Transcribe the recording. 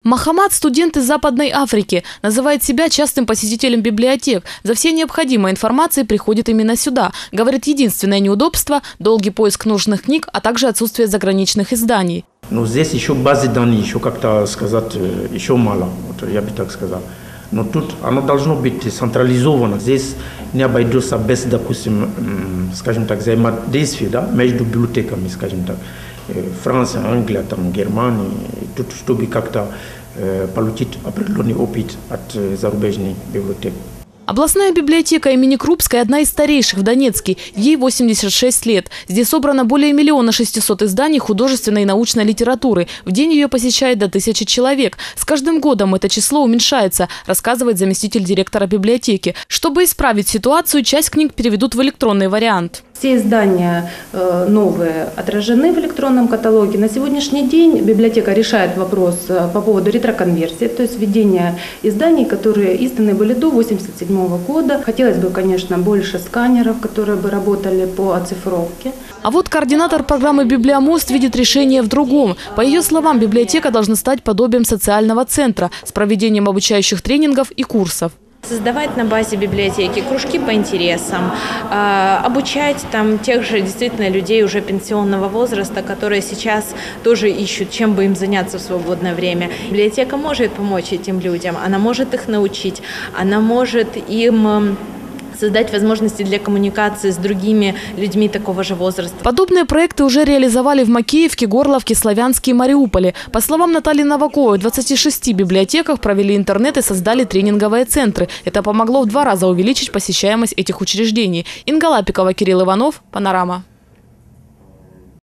Махамад – студент из Западной Африки. Называет себя частым посетителем библиотек. За всей необходимой информацией приходит именно сюда. Говорит, единственное неудобство – долгий поиск нужных книг, а также отсутствие заграничных изданий. Но здесь еще базы данных, еще как-то сказать, еще мало, вот я бы так сказал. Но тут оно должно быть централизовано. Здесь не обойдется без, допустим, скажем так, взаимодействия, да, между библиотеками, скажем так. Франция, Англия, там, Германия, тут, чтобы как-то получить определенный опыт от зарубежных библиотек. Областная библиотека имени Крупской – одна из старейших в Донецке. Ей 86 лет. Здесь собрано более 1 600 000 изданий художественной и научной литературы. В день ее посещает до 1000 человек. С каждым годом это число уменьшается, рассказывает заместитель директора библиотеки. Чтобы исправить ситуацию, часть книг переведут в электронный вариант. Все издания новые отражены в электронном каталоге. На сегодняшний день библиотека решает вопрос по поводу ретроконверсии, то есть введения изданий, которые изданы были до 1987 года. Хотелось бы, конечно, больше сканеров, которые бы работали по оцифровке. А вот координатор программы «Библиомост» видит решение в другом. По ее словам, библиотека должна стать подобием социального центра с проведением обучающих тренингов и курсов. Создавать на базе библиотеки кружки по интересам, обучать там тех же действительно людей уже пенсионного возраста, которые сейчас тоже ищут, чем бы им заняться в свободное время. Библиотека может помочь этим людям, она может их научить, она может им создать возможности для коммуникации с другими людьми такого же возраста. Подобные проекты уже реализовали в Макеевке, Горловке, Славянске и Мариуполе. По словам Натальи Новаковой, в 26 библиотеках провели интернет и создали тренинговые центры. Это помогло в 2 раза увеличить посещаемость этих учреждений. Инга Лапикова, Кирилл Иванов, Панорама.